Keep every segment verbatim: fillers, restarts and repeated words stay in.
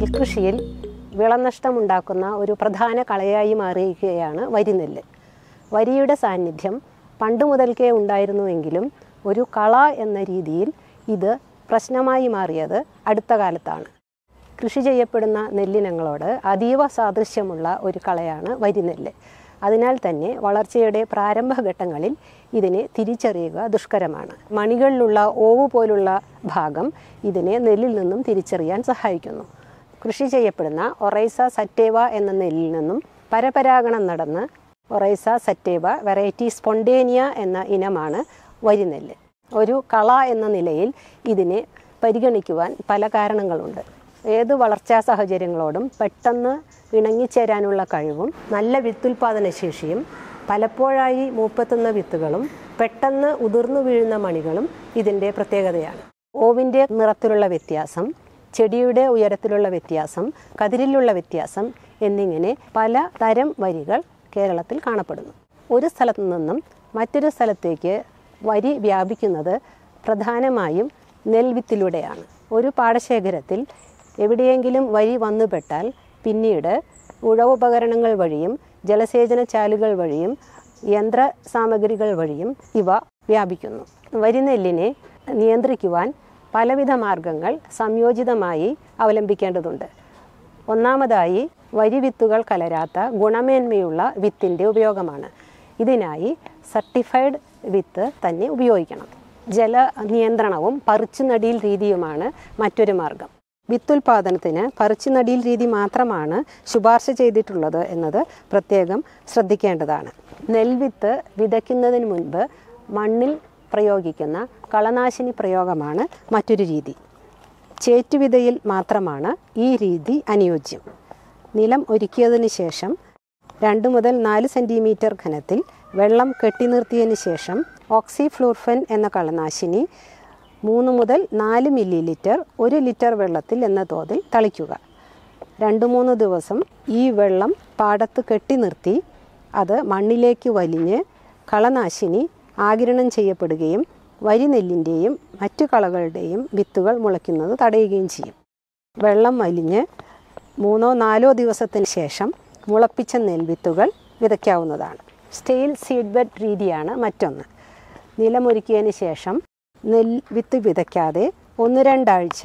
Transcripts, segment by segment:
നെൽകൃഷിയിൽ വിളനഷ്ടമുണ്ടാക്കുന്ന ഒരു പ്രധാന കളയായി മാറിയിരിക്കുകയാണ് വരിനെല്ല്. വരിയുടെ സാന്നിധ്യം പണ്ട് മുതൽക്കേ ഉണ്ടായിരുന്നുവെങ്കിലും ഒരു കള എന്ന രീതിയിൽ ഇത് പ്രശ്നമായി മാറിയത് അടുത്ത കാലത്താണ്. കൃഷി ചെയ്യപ്പെടുന്ന നെല്ലിനങ്ങളോട് അതീവ സാദൃശ്യമുള്ള ഒരു കളയാണ് വരിനെല്ല്. അതിനാൽ തന്നെ വളർച്ചയുടെ പ്രാരംഭഘട്ടങ്ങളിൽ ഇതിനെ തിരിച്ചറിയുക ദുഷ്കരമാണ്. മണികളിലുള്ള ഓവ് പോലുള്ള ഭാഗം ഇതിനെ നെല്ലിൽ നിന്നും തിരിച്ചറിയാൻ സഹായിക്കുന്നു. കൃഷി ചെയ്യപ്പെടുന്ന ഒറൈസ സറ്റേവ എന്ന നെല്ലിൽ നിന്നും പരപരാഗണം നടന്ന് ഒറൈസ സറ്റേവ വെറൈറ്റി സ്പോണ്ടേനിയ എന്ന ഇനമാണ് വരിനെല്ല്. ഒരു കള എന്ന നിലയിൽ ഇതിനെ പരിഗണിക്കുവാൻ പല കാരണങ്ങളുണ്ട്. ഏത് വളർച്ചാ സാഹചര്യങ്ങളോടും പെട്ടെന്ന് ഇണങ്ങിച്ചേരാനുള്ള കഴിവും നല്ല വിത്തുൽപാദന ശേഷിയും പലപ്പോഴായി മൂപ്പെത്തുന്ന വിത്തുകളും പെട്ടെന്ന് ഉതിർന്നു വീഴുന്ന മണികളും ഇതിൻ്റെ പ്രത്യേകതയാണ്. ഓവിൻ്റെ നിറത്തിലുള്ള വ്യത്യാസം, ചെടിയുടെ ഉയരത്തിലുള്ള വ്യത്യാസം, കതിരിലുള്ള വ്യത്യാസം എന്നിങ്ങനെ പല തരം വരികൾ കേരളത്തിൽ കാണപ്പെടുന്നു. ഒരു സ്ഥലത്തു നിന്നും മറ്റൊരു സ്ഥലത്തേക്ക് വരി വ്യാപിക്കുന്നത് പ്രധാനമായും നെൽവിത്തിലൂടെയാണ്. ഒരു പാടശേഖരത്തിൽ എവിടെയെങ്കിലും വരി വന്നുപെട്ടാൽ പിന്നീട് ഉഴവുപകരണങ്ങൾ വഴിയും ജലസേചന ചാലുകൾ വഴിയും യന്ത്ര സാമഗ്രികൾ വഴിയും ഇവ വ്യാപിക്കുന്നു. വരിനെല്ലിനെ നിയന്ത്രിക്കുവാൻ പലവിധ മാർഗങ്ങൾ സംയോജിതമായി അവലംബിക്കേണ്ടതുണ്ട്. ഒന്നാമതായി വരി വിത്തുകൾ കലരാത്ത ഗുണമേന്മയുള്ള വിത്തിൻ്റെ ഉപയോഗമാണ്. ഇതിനായി സർട്ടിഫൈഡ് വിത്ത് തന്നെ ഉപയോഗിക്കണം. ജല നിയന്ത്രണവും പറിച്ചുനടിയിൽ രീതിയുമാണ് മറ്റൊരു മാർഗം. വിത്തുൽപാദനത്തിന് പറിച്ചുനടിയിൽ രീതി മാത്രമാണ് ശുപാർശ ചെയ്തിട്ടുള്ളത് എന്നത് പ്രത്യേകം ശ്രദ്ധിക്കേണ്ടതാണ്. നെൽവിത്ത് വിതയ്ക്കുന്നതിന് മുൻപ് മണ്ണിൽ പ്രയോഗിക്കുന്ന കളനാശിനി പ്രയോഗമാണ് മറ്റൊരു രീതി. ചേറ്റുവിതയിൽ മാത്രമാണ് ഈ രീതി അനുയോജ്യം. നിലം ഒരുക്കിയതിന് ശേഷം രണ്ട് മുതൽ നാല് സെൻറ്റിമീറ്റർ ഘനത്തിൽ വെള്ളം കെട്ടിനിർത്തിയതിന് ശേഷം ഓക്സിഫ്ലൂർഫൻ എന്ന കളനാശിനി മൂന്ന് മുതൽ നാല് മില്ലി ലിറ്റർ ഒരു ലിറ്റർ വെള്ളത്തിൽ എന്ന തോതിൽ തളിക്കുക. രണ്ട് മൂന്ന് ദിവസം ഈ വെള്ളം പാടത്ത് കെട്ടി നിർത്തി അത് മണ്ണിലേക്ക് വലിഞ്ഞ് കളനാശിനി ആഗിരണം ചെയ്യപ്പെടുകയും വരിനെല്ലിൻ്റെയും മറ്റു കളകളുടെയും വിത്തുകൾ മുളയ്ക്കുന്നത് തടയുകയും ചെയ്യും. വെള്ളം വലിഞ്ഞ് മൂന്നോ നാലോ ദിവസത്തിന് ശേഷം മുളപ്പിച്ച നെൽവിത്തുകൾ വിതയ്ക്കാവുന്നതാണ്. സ്റ്റെയിൽ സീഡ് ബെഡ് രീതിയാണ് മറ്റൊന്ന്. നിലമൊരുക്കിയതിന് ശേഷം നെൽവിത്ത് വിതയ്ക്കാതെ ഒന്ന് രണ്ടാഴ്ച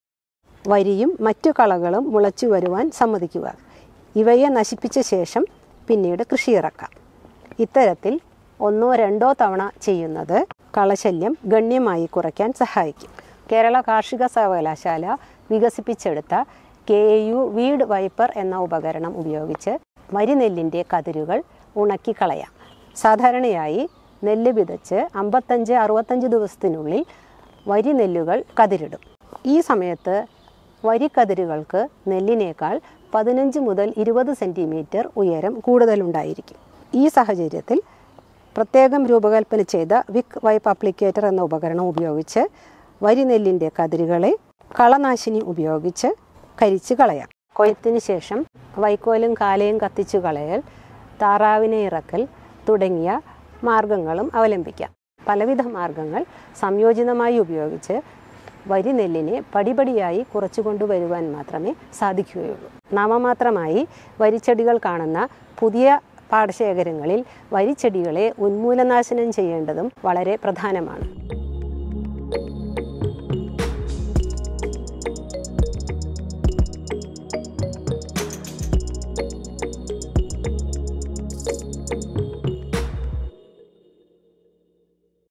വരിയും മറ്റു കളകളും മുളച്ചു വരുവാൻ സമ്മതിക്കുക. ഇവയെ നശിപ്പിച്ച ശേഷം പിന്നീട് കൃഷി ഇറക്കാം. ഇത്തരത്തിൽ ഒന്നോ രണ്ടോ തവണ ചെയ്യുന്നത് കളശല്യം ഗണ്യമായി കുറയ്ക്കാൻ സഹായിക്കും. കേരള കാർഷിക സർവകലാശാല വികസിപ്പിച്ചെടുത്ത K A U weed wiper എന്ന ഉപകരണം ഉപയോഗിച്ച് വരിനെല്ലിൻ്റെ കതിരുകൾ ഉണക്കിക്കളയാം. സാധാരണയായി നെല്ല് വിതച്ച് അമ്പത്തഞ്ച് അറുപത്തഞ്ച് ദിവസത്തിനുള്ളിൽ വരി നെല്ലുകൾ കതിരിടും. ഈ സമയത്ത് വരിക്കതിരുകൾക്ക് നെല്ലിനേക്കാൾ പതിനഞ്ച് മുതൽ ഇരുപത് സെൻറ്റിമീറ്റർ ഉയരം കൂടുതലുണ്ടായിരിക്കും. ഈ സാഹചര്യത്തിൽ പ്രത്യേകം രൂപകൽപ്പന ചെയ്ത വിക്ക് വൈപ്പ് അപ്ലിക്കേറ്റർ എന്ന ഉപകരണം ഉപയോഗിച്ച് വരിനെല്ലിൻ്റെ കതിരുകളെ കളനാശിനി ഉപയോഗിച്ച് കരിച്ച് കളയാം. കൊയ്ത്തിന് ശേഷം വൈക്കോലും കാലയും കത്തിച്ചു കളയൽ, താറാവിനെ ഇറക്കൽ തുടങ്ങിയ മാർഗങ്ങളും അവലംബിക്കാം. പലവിധ മാർഗങ്ങൾ സംയോജിതമായി ഉപയോഗിച്ച് വരിനെല്ലിനെ പടിപടിയായി കുറച്ചു കൊണ്ടുവരുവാൻ മാത്രമേ സാധിക്കുകയുള്ളൂ. നാമമാത്രമായി വരിച്ചെടികൾ കാണുന്ന പുതിയ പാടശേഖരങ്ങളിൽ വരിച്ചെടികളെ ഉന്മൂലനാശനം ചെയ്യേണ്ടതും വളരെ പ്രധാനമാണ്.